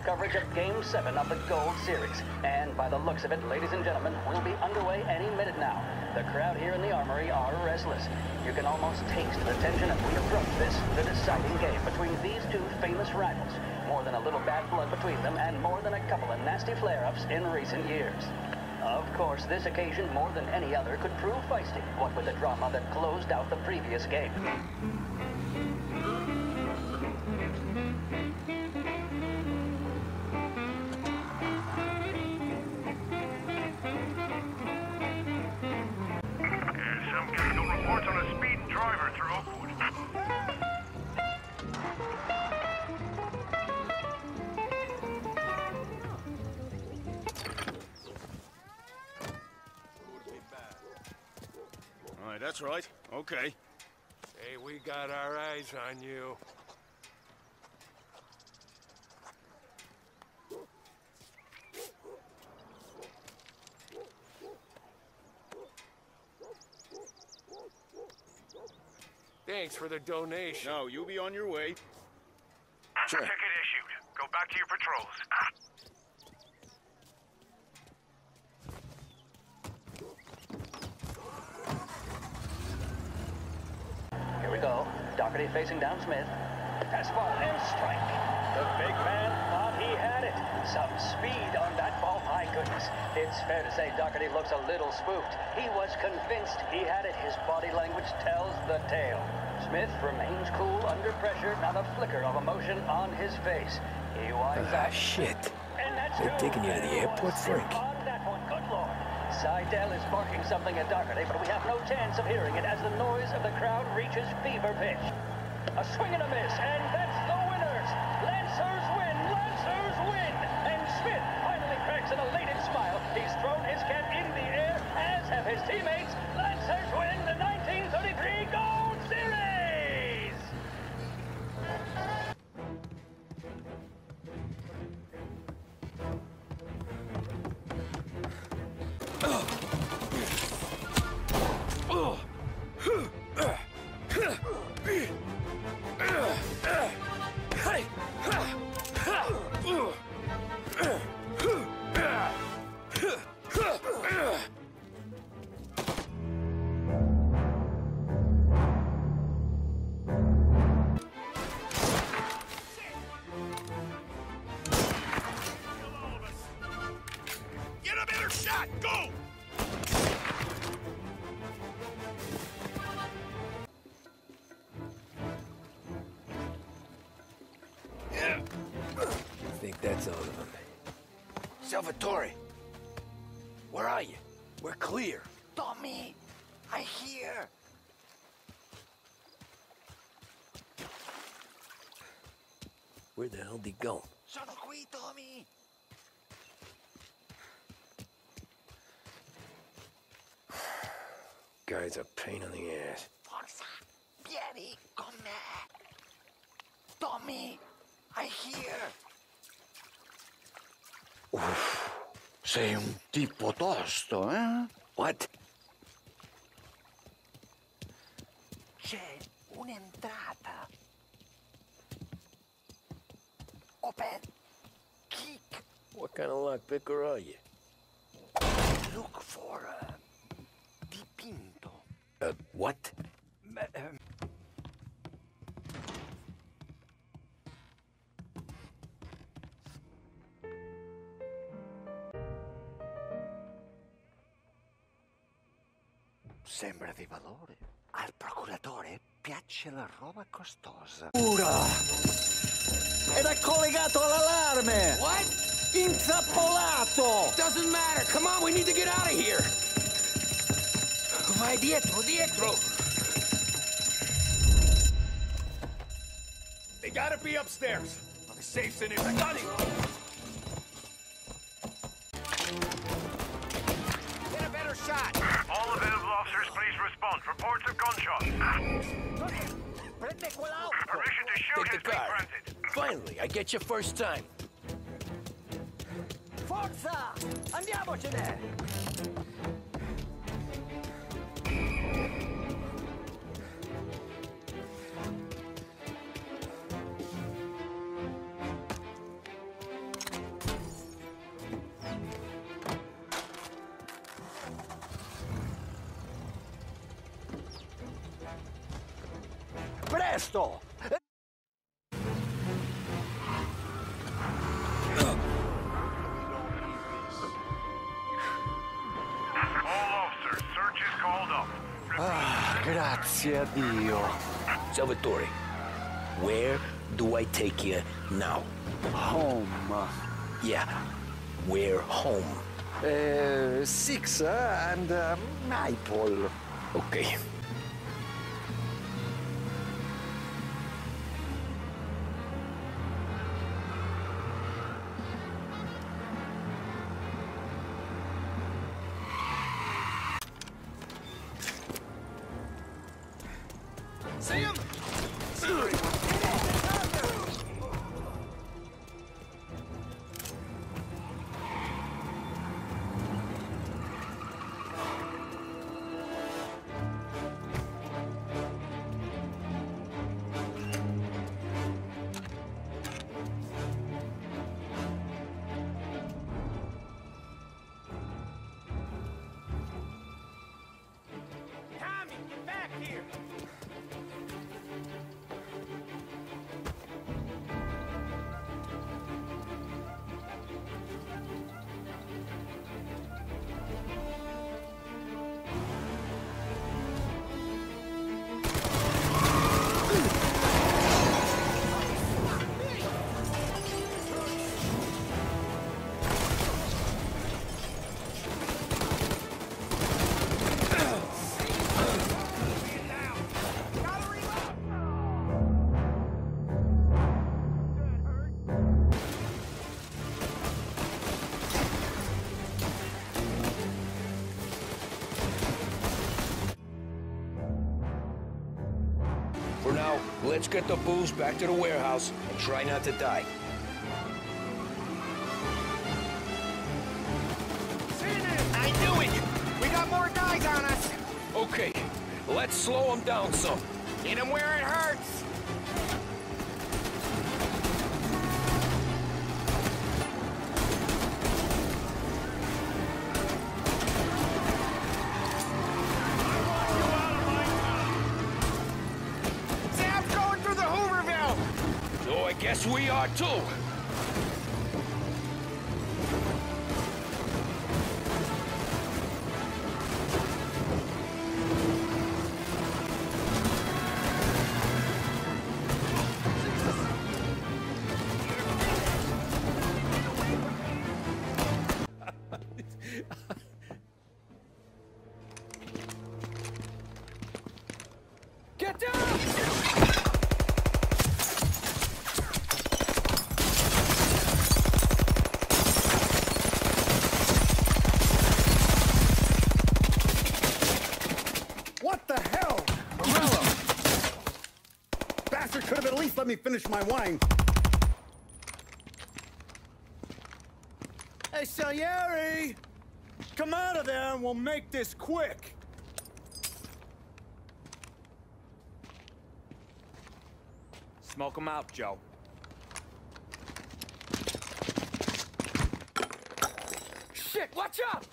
coverage of Game 7 of the Gold Series. And by the looks of it, ladies and gentlemen, we'll be underway any minute now. The crowd here in the Armory are restless. You can almost taste the tension as we approach this, the deciding game between these two famous rivals. More than a little bad blood between them, and more than a couple of nasty flare-ups in recent years. Of course, this occasion, more than any other, could prove feisty, what with the drama that closed out the previous game. Some chemical reports on a speeding driver through Oakwood. All right, that's right. Okay. Hey, we got our eyes on you. Thanks for the donation. No, you'll be on your way. Sure. Ticket issued. Go back to your patrols. Here we go. Doherty facing down Smith. Fastball and strike. The big man thought he had it. Some speed on that ball. My goodness. It's fair to say Doherty looks a little spooked. He was convinced he had it. His body language tells the tale. Smith remains cool under pressure, not a flicker of emotion on his face. He winds up. Shit. And that's They're taking you to the airport, Frank. On that one, good lord. Seidel is barking something at Doherty, but we have no chance of hearing it as the noise of the crowd reaches fever pitch. A swing and a miss, and that's the winners. Lancers win, Lancers win. And Smith finally cracks an elated smile. He's thrown his cap in the air, as have his teammates. Lancers win the 1933 Gold Series. Get a better shot! Go! I think that's all of them. Salvatore! Where are you? We're clear. Tommy, I hear. Where the hell did he go? Sono qui, Tommy. Guy's a pain in the ass. Forza, vieni con me. Tommy, I hear. Sei un tipo tosto, eh? What? C'è un'entrata. Open. Kick. What kind of lockpicker are you? Look for dipinto. What? Sembra di valore. Al procuratore piace la roba costosa. Ura! Ed è collegato all'allarme! What? Intrappolato! Doesn't matter. Come on, we need to get out of here. Vai dietro, dietro. They gotta be upstairs. The safe's in it. Got him! Get a better shot. All available officers, please respond. Reports of gunshots. Permission to shoot Take has the been car. granted. Finally, I get you first time. Forza! Andiamocene! Presto! All officers, search is called up. Ah, grazie a Dio. Salvatore, where do I take you now? Home. Yeah, where home? 6 and Maple. Okay. See him? Tommy, get back here! For now, let's get the booze back to the warehouse and try not to die. I knew it! We got more guys on us! Okay, let's slow them down some. Hit him where it hurts! Sam's going through the Hooverville! So I guess we are too. Get down! What the hell? Morello! Bastard could have at least let me finish my wine. Hey, Salieri! Come out of there and we'll make this quick. Smoke 'em out, Joe. Shit, watch out!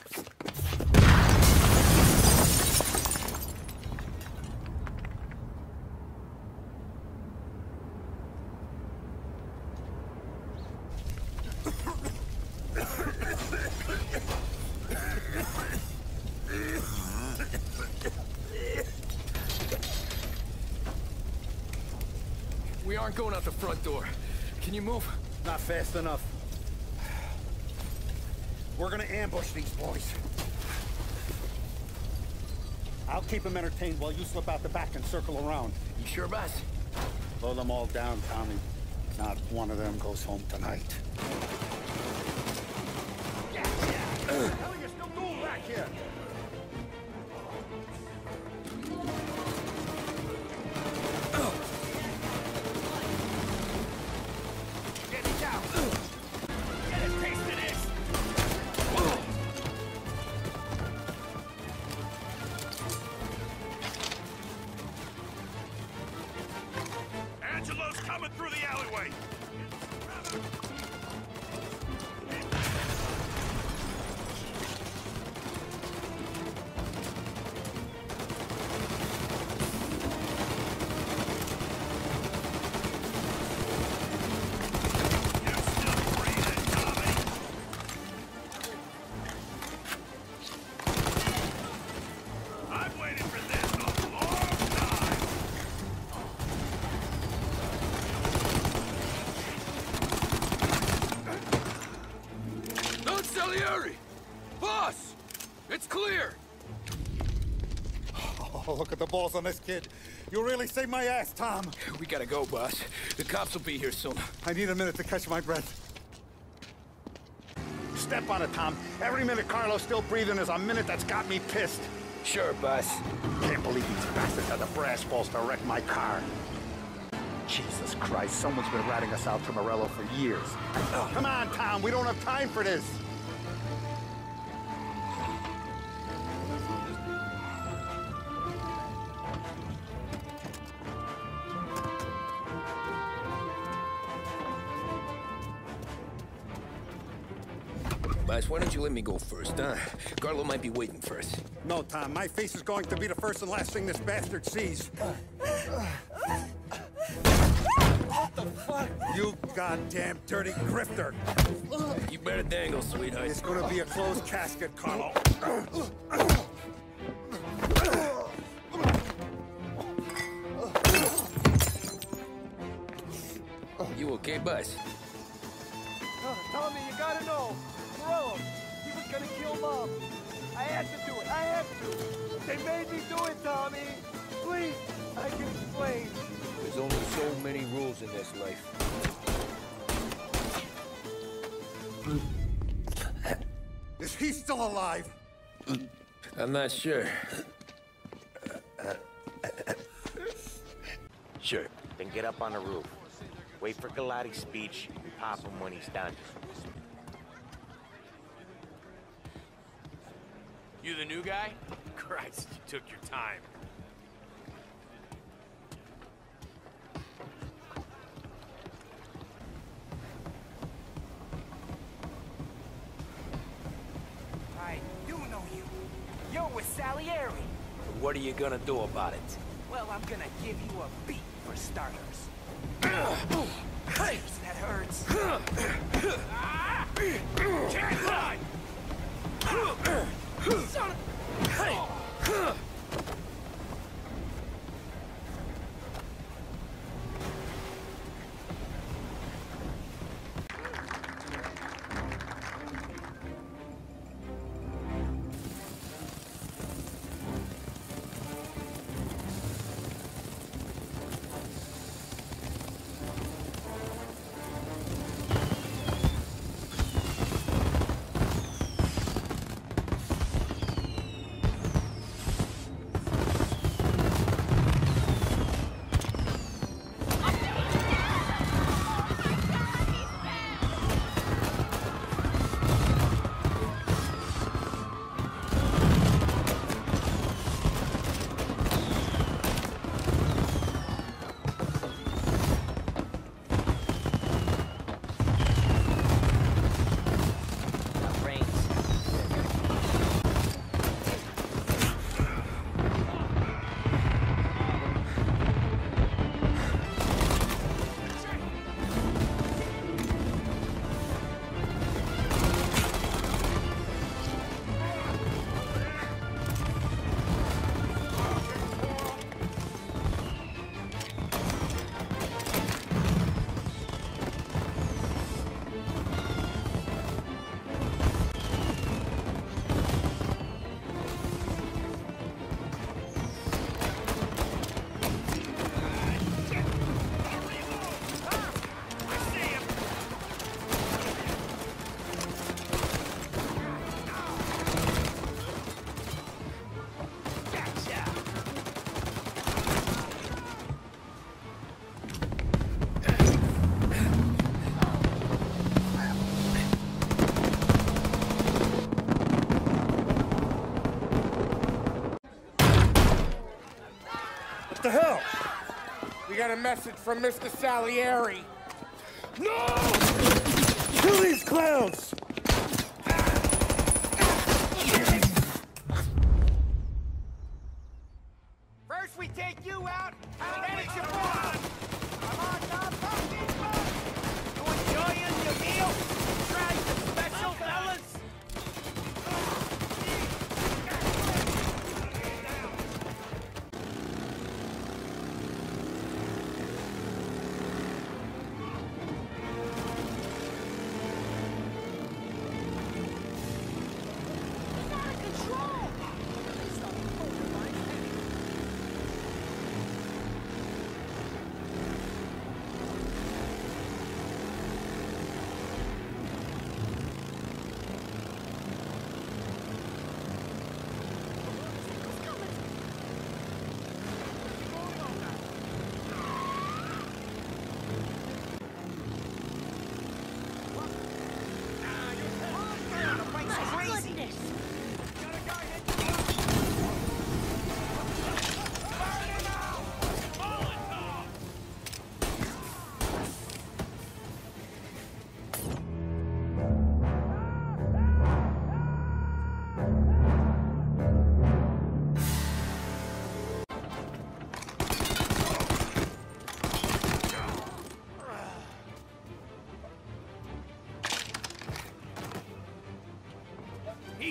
We aren't going out the front door. Can you move? Not fast enough. We're gonna ambush these boys. I'll keep them entertained while you slip out the back and circle around. You sure, boss? Blow them all down, Tommy. Not one of them goes home tonight. What the hell are you still doing back here? Get it down! Get a taste of this! Angelo's coming through the alleyway. Oh, look at the balls on this kid. You really saved my ass, Tom. We gotta go, boss. The cops will be here soon. I need a minute to catch my breath. Step on it, Tom. Every minute Carlo's still breathing is a minute that's got me pissed. Sure, boss. Can't believe these bastards had the brass balls to wreck my car. Jesus Christ, someone's been ratting us out to Morello for years. Oh, come on, Tom, we don't have time for this. Boss, why don't you let me go first, huh? Carlo might be waiting for us. No, Tom, my face is going to be the first and last thing this bastard sees. What the fuck? You goddamn dirty grifter. You better dangle, sweetheart. It's gonna be a closed casket, Carlo. You okay, boss? Tommy, you gotta know. Morello, he was gonna kill Mom. I had to do it. I had to. They made me do it, Tommy. Please, I can explain. There's only so many rules in this life. Is he still alive? I'm not sure. Sure. Then get up on the roof. Wait for Galati's speech and pop him when he's done. You the new guy? Christ, you took your time. I do know you. You're with Salieri. What are you gonna do about it? Well, I'm gonna give you a beat for starters. Hey, that hurts. Can't run! Son of... Hey! What the hell? We got a message from Mr. Salieri. No! Kill these clowns! First we take you out, and then it's your boss. Come on, Tom, come these folks. You enjoying your meal? Try some special, fellas?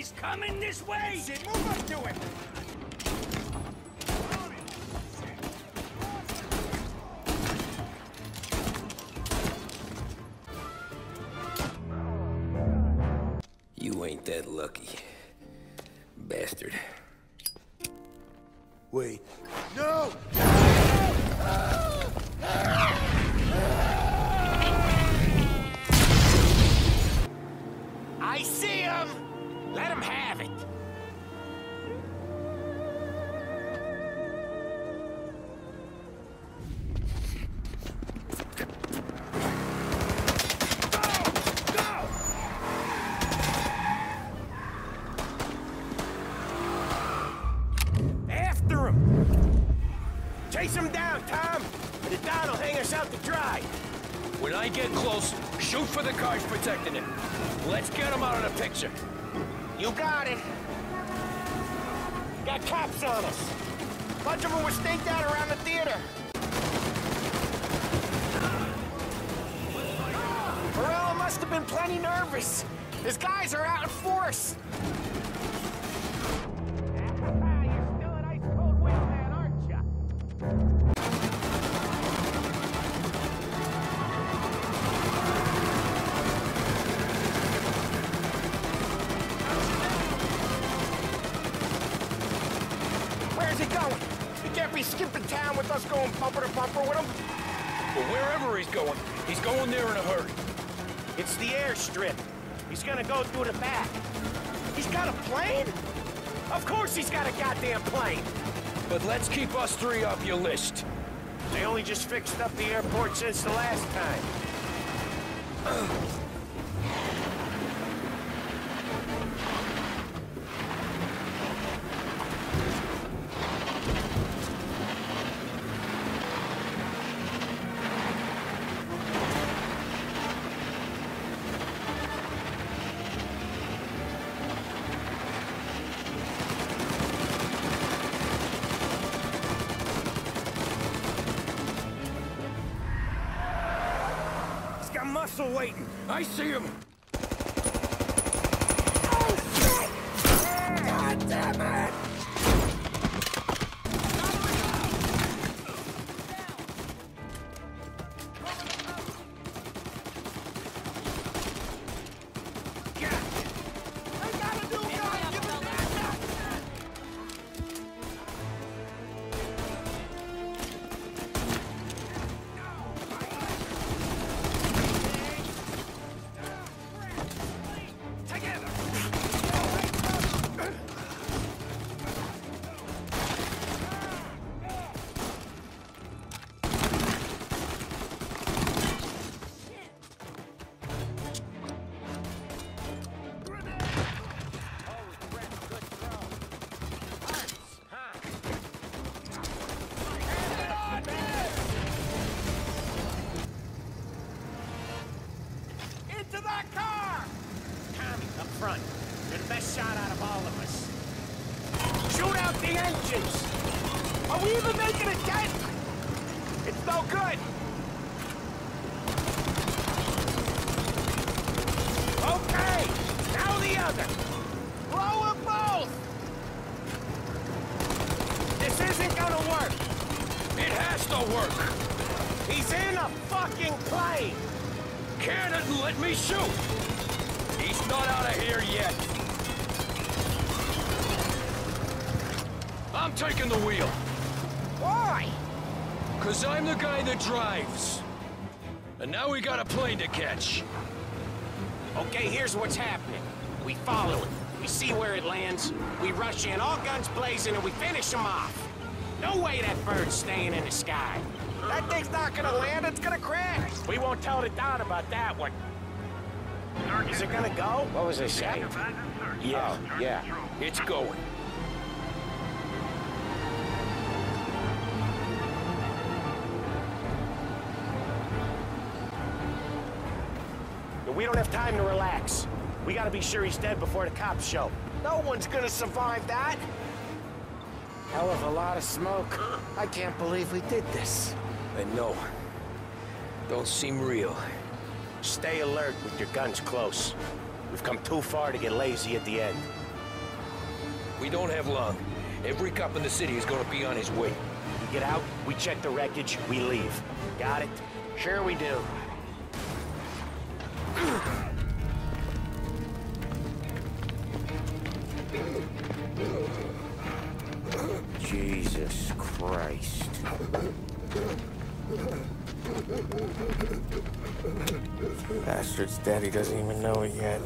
He's coming this way! Shit, move up to him! You ain't that lucky, bastard. Wait. No! I see him! Let him have it! After him! Chase him down, Tom! The Don will hang us out to dry. When I get close, shoot for the cars protecting him. Let's get him out of the picture. You got it. Got cops on us. Bunch of them were staked out around the theater. Morello must have been plenty nervous. His guys are out in force. You're still an ice-cold wingman, aren't you? Where's he going? He can't be skipping town with us going bumper to bumper with him. Well, wherever he's going there in a hurry. It's the airstrip. He's gonna go through the back. He's got a plane? Of course he's got a goddamn plane. But let's keep us three off your list. They only just fixed up the airport since the last time. Muscle waiting. I see him. Oh, shit! God damn it! Into that car! Tommy, up front. You're the best shot out of all of us. Shoot out the engines! Are we even making a dent? It's no good! Okay! Now the other! Blow them both! This isn't gonna work! It has to work! He's in a fucking plane! Cannon, let me shoot! He's not out of here yet. I'm taking the wheel. Why? 'Cause I'm the guy that drives. And now we got a plane to catch. Okay, here's what's happening. We follow it. We see where it lands. We rush in, all guns blazing, and we finish him off. No way that bird's staying in the sky. That thing's not gonna land, it's gonna crash. We won't tell the Don about that one. Is it gonna go? What was I saying? Yeah, Yeah. it's going. We don't have time to relax. We gotta be sure he's dead before the cops show. No one's gonna survive that. Hell of a lot of smoke. I can't believe we did this. I know. Don't seem real. Stay alert with your guns close. We've come too far to get lazy at the end. We don't have long. Every cop in the city is gonna be on his way. We get out, we check the wreckage, we leave. Got it? Sure we do. Jesus Christ. Bastard's daddy doesn't even know it yet.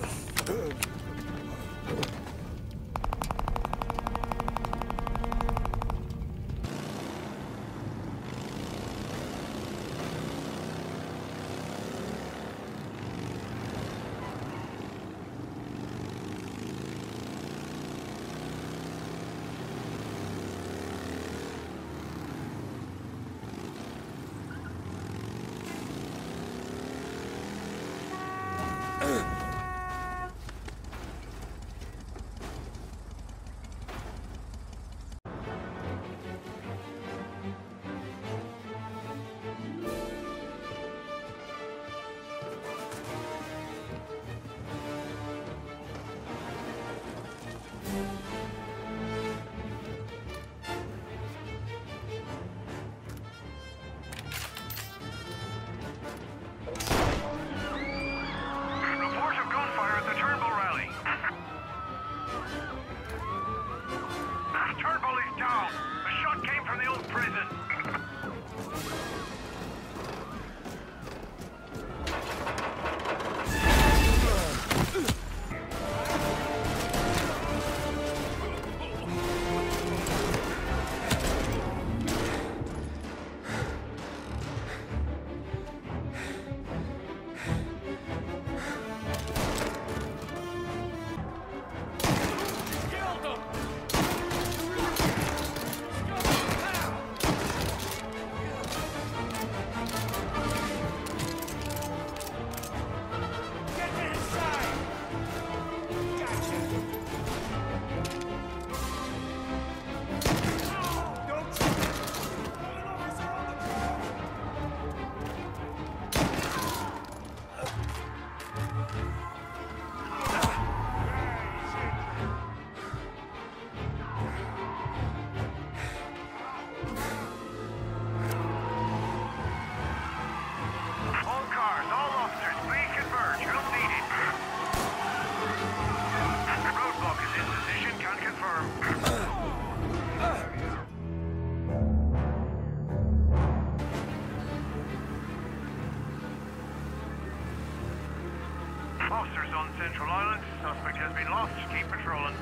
Officers on Central Island. Suspect has been lost. Keep patrolling.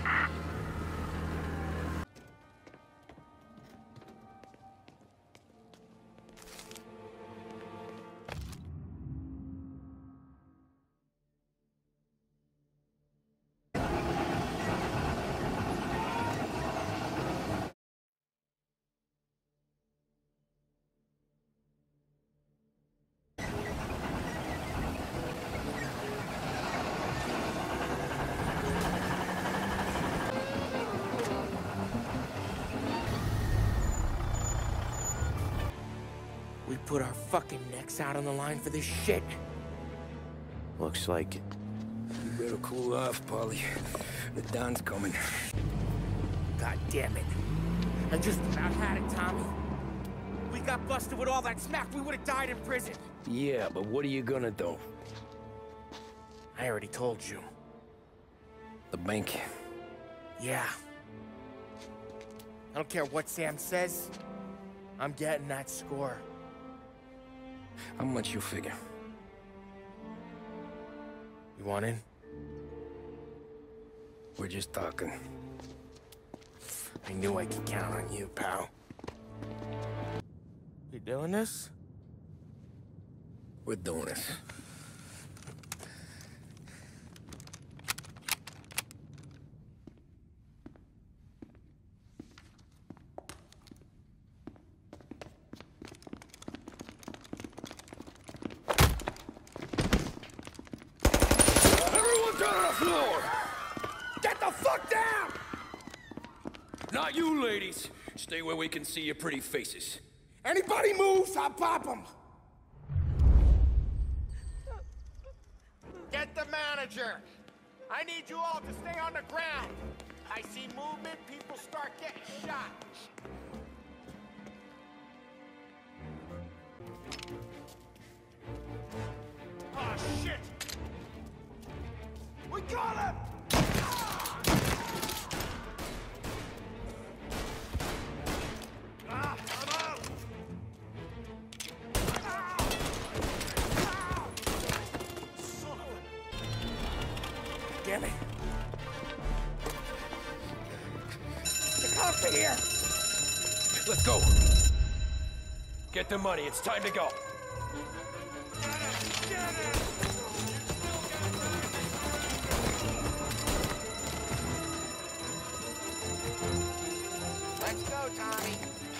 We put our fucking necks out on the line for this shit. Looks like it. You better cool off, Paulie. The Don's coming. God damn it. I just about had it, Tommy. We got busted with all that smack, we would have died in prison. Yeah, but what are you gonna do? I already told you. The bank. Yeah. I don't care what Sam says. I'm getting that score. How much you figure? You want in? We're just talking. I knew I could count on you, pal. You doing this? We're doing this. Get the fuck down! Not you, ladies. Stay where we can see your pretty faces. Anybody moves, I'll pop them! Get the manager! I need you all to stay on the ground! I see movement, people start getting shot. Oh, shit! We got him! I'm out! Son of a... Damn it! The cops are here! Let's go. Get the money. It's time to go. Let's go, Tommy.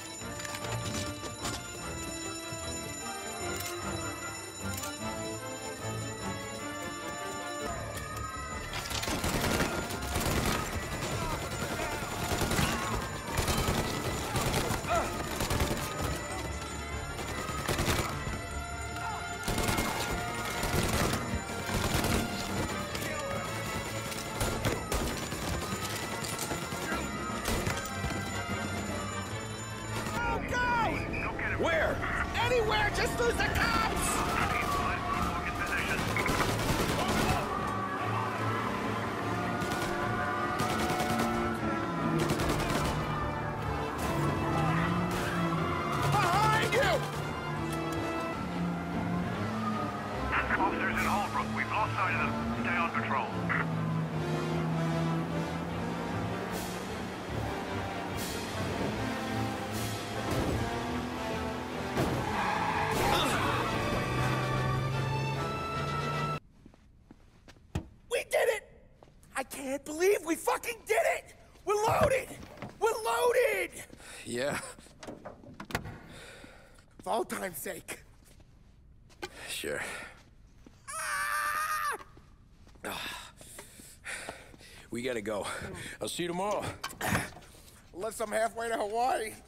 Where? Anywhere, just lose the cops! Behind you! Officers in Holbrook, we've lost sight of them. Stay on patrol. We did it! I can't believe we fucking did it! We're loaded! We're loaded! Yeah. For all time's sake. Sure. We gotta go. I'll see you tomorrow. Unless I'm halfway to Hawaii.